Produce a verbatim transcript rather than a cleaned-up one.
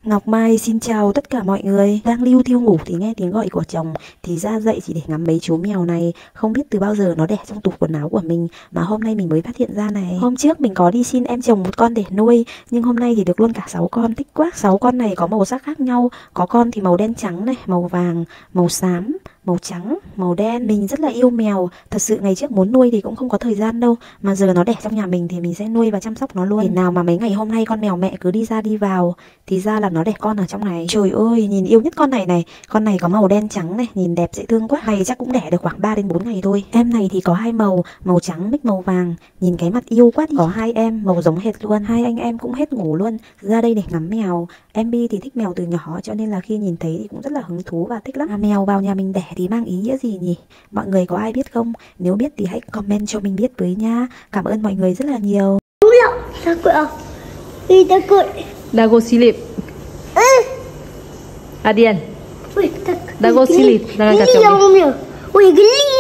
Ngọc Mai xin chào tất cả mọi người. Đang lưu thiêu ngủ thì nghe tiếng gọi của chồng thì ra dậy chỉ để ngắm mấy chú mèo này. Không biết từ bao giờ nó đẻ trong tủ quần áo của mình mà hôm nay mình mới phát hiện ra này. Hôm trước mình có đi xin em chồng một con để nuôi, nhưng hôm nay thì được luôn cả sáu con, thích quá. Sáu con này có màu sắc khác nhau. Có con thì màu đen trắng này, màu vàng, màu xám, màu trắng, màu đen. Mình rất là yêu mèo. Thật sự ngày trước muốn nuôi thì cũng không có thời gian đâu, mà giờ nó đẻ trong nhà mình thì mình sẽ nuôi và chăm sóc nó luôn. Thế nào mà mấy ngày hôm nay con mèo mẹ cứ đi ra đi vào, thì ra là nó đẻ con ở trong này. Trời ơi, nhìn yêu nhất con này này. Con này có màu đen trắng này, nhìn đẹp dễ thương quá. Này chắc cũng đẻ được khoảng ba đến bốn ngày thôi. Em này thì có hai màu, màu trắng mix màu vàng. Nhìn cái mặt yêu quá đi. Có hai em màu giống hệt luôn. Hai anh em cũng hết ngủ luôn, ra đây để ngắm mèo. Em Bi thì thích mèo từ nhỏ, cho nên là khi nhìn thấy thì cũng rất là hứng thú và thích lắm. À, mèo vào nhà mình đẻ thì mang ý nghĩa gì nhỉ? Mọi người có ai biết không? Nếu biết thì hãy comment cho mình biết với nha. Cảm ơn mọi người rất là nhiều. Dago silip. Adian. Dago silip. Jangan kacau. Wih, geli